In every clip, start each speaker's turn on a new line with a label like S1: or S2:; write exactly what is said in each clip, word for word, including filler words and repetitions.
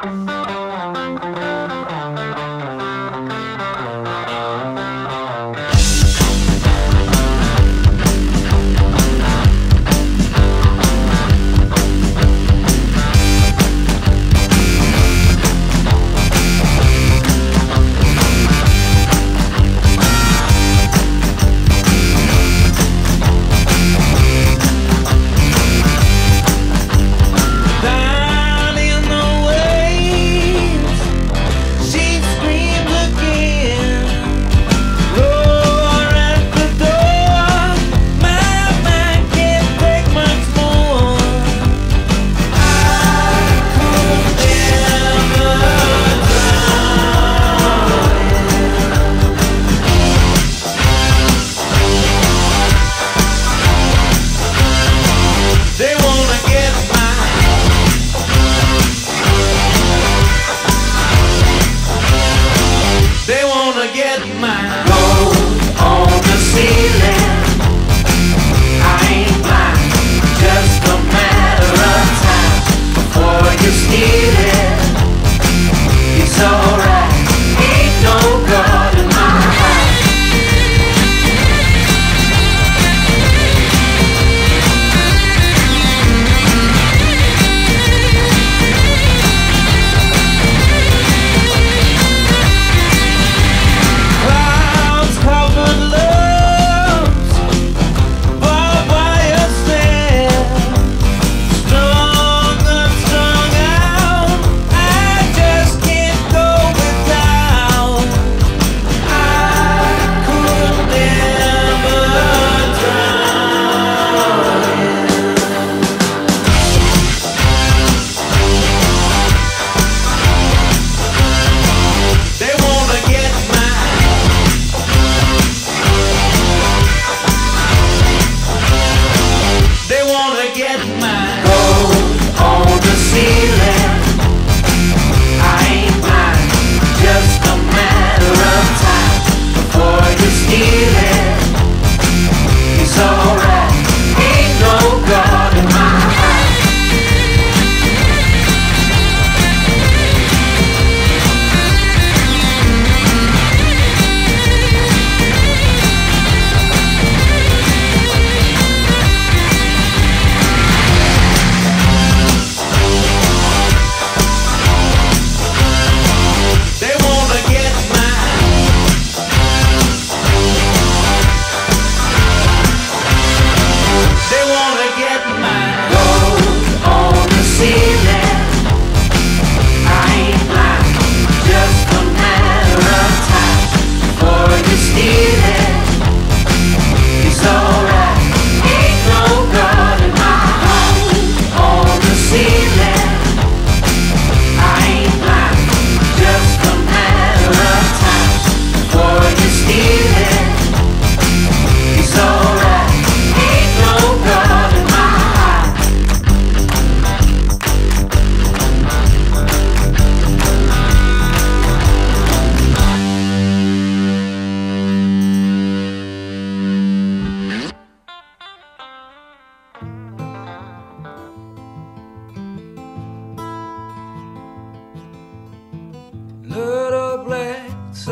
S1: Little black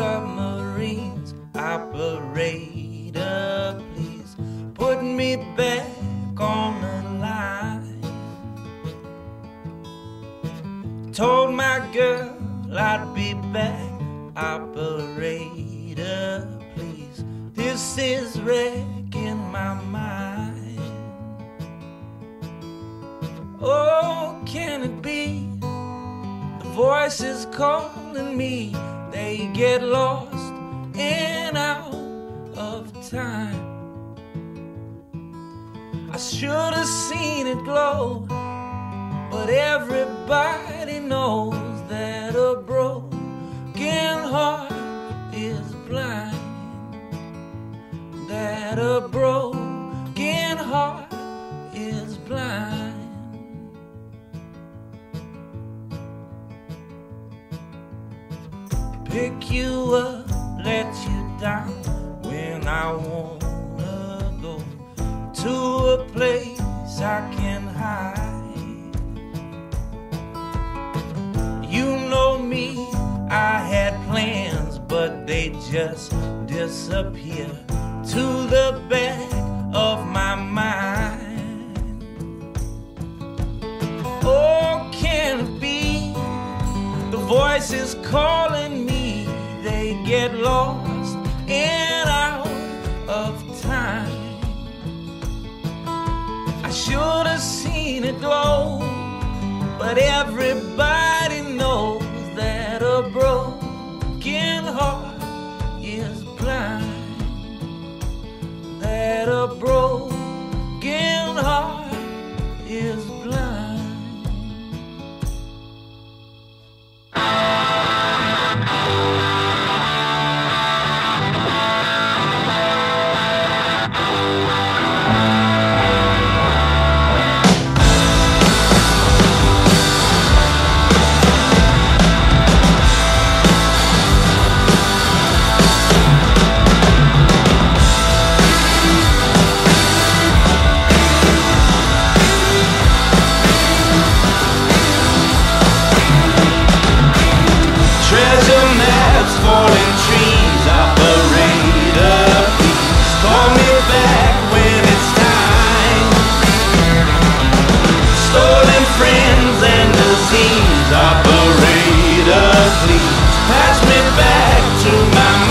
S1: submarines, operator, please put me back on the line. Told my girl I'd be back, operator, please. This is wrecking my mind. Oh, can it be? The voices calling me, they get lost and out of time. I should have seen it glow, but everybody knows that a broken heart is blind. That a broken heart is blind. Pick you up, let you down when I wanna go to a place I can hide. You just disappear to the back of my mind. Oh, can it be the voices calling me, they get lost and out of time? I should have seen it glow, but everybody knows that a broken heart is blind. That a broken heart is blind. Falling trees, operator, please call me back when it's time. Stolen friends and disease, operator, please pass me back to my mind.